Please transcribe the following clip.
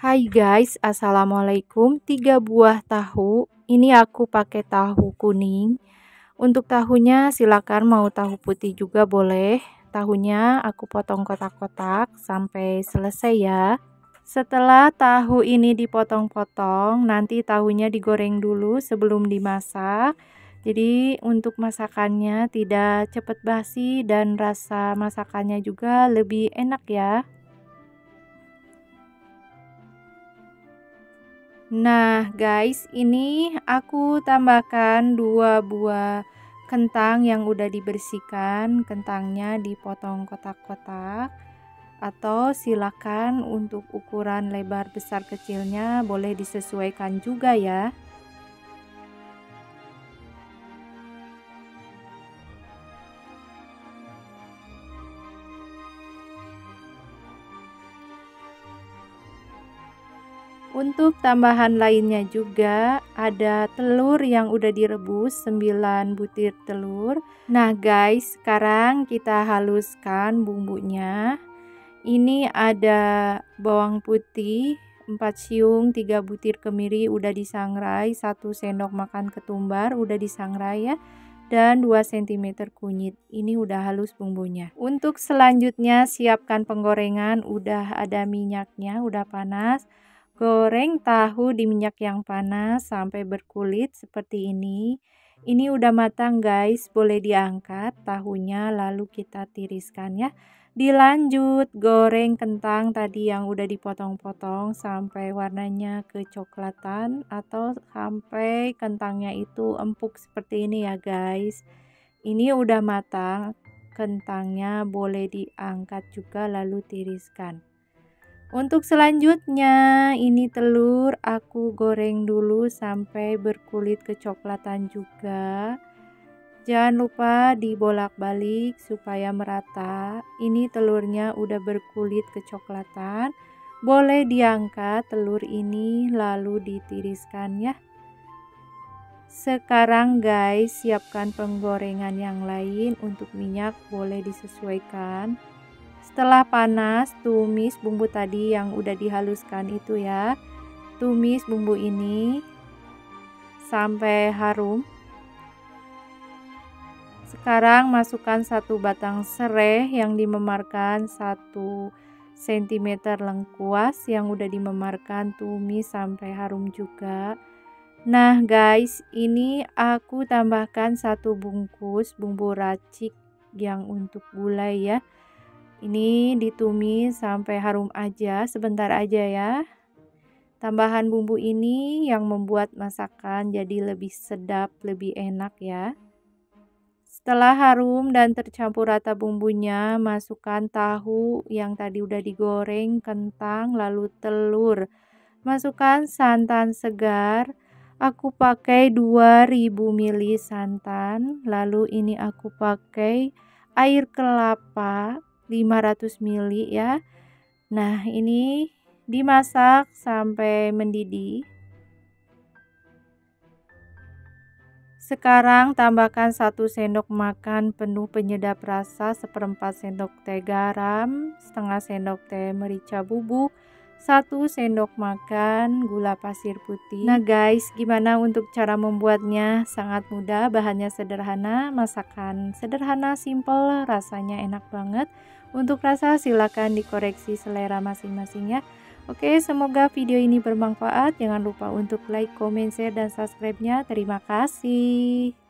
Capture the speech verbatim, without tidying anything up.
Hai guys, assalamualaikum. Tiga buah tahu. Ini aku pakai tahu kuning. Untuk tahunya silakan mau tahu putih juga boleh. Tahunya aku potong kotak-kotak sampai selesai ya. Setelah tahu ini dipotong-potong, nanti tahunya digoreng dulu sebelum dimasak. Jadi untuk masakannya tidak cepat basi dan rasa masakannya juga lebih enak ya. Nah guys, ini aku tambahkan dua buah kentang yang udah dibersihkan. Kentangnya dipotong kotak-kotak, atau silakan untuk ukuran lebar besar kecilnya boleh disesuaikan juga ya. Untuk tambahan lainnya juga ada telur yang udah direbus, sembilan butir telur. Nah guys, sekarang kita haluskan bumbunya. Ini ada bawang putih empat siung, tiga butir kemiri udah disangrai, satu sendok makan ketumbar udah disangrai ya, dan dua sentimeter kunyit. Ini udah halus bumbunya. Untuk selanjutnya siapkan penggorengan, udah ada minyaknya, udah panas. Goreng tahu di minyak yang panas sampai berkulit seperti ini. Ini udah matang guys, boleh diangkat tahunya lalu kita tiriskan ya. Dilanjut goreng kentang tadi yang udah dipotong-potong sampai warnanya kecoklatan atau sampai kentangnya itu empuk seperti ini ya guys. Ini udah matang, kentangnya boleh diangkat juga lalu tiriskan. Untuk selanjutnya ini telur aku goreng dulu sampai berkulit kecoklatan juga. Jangan lupa dibolak-balik supaya merata. Ini telurnya udah berkulit kecoklatan. Boleh diangkat telur ini lalu ditiriskan ya. Sekarang guys, siapkan penggorengan yang lain. Untuk minyak boleh disesuaikan. Setelah panas, tumis bumbu tadi yang udah dihaluskan itu ya. Tumis bumbu ini sampai harum. Sekarang masukkan satu batang serai yang dimemarkan, satu sentimeter lengkuas yang udah dimemarkan, tumis sampai harum juga. Nah guys, ini aku tambahkan satu bungkus bumbu racik yang untuk gulai ya. Ini ditumis sampai harum aja, sebentar aja ya. Tambahan bumbu ini yang membuat masakan jadi lebih sedap, lebih enak ya. Setelah harum dan tercampur rata bumbunya, masukkan tahu yang tadi udah digoreng, kentang, lalu telur. Masukkan santan segar. Aku pakai dua ribu mililiter santan, lalu ini aku pakai air kelapa lima ratus mililiter ya. Nah, ini dimasak sampai mendidih. Sekarang tambahkan satu sendok makan penuh penyedap rasa, seperempat sendok teh garam, setengah sendok teh merica bubuk, satu sendok makan gula pasir putih. Nah guys, gimana untuk cara membuatnya? Sangat mudah, bahannya sederhana, masakan sederhana, simple, rasanya enak banget. Untuk rasa silakan dikoreksi selera masing-masing ya. Oke, semoga video ini bermanfaat. Jangan lupa untuk like, comment, share, dan subscribe-nya. Terima kasih.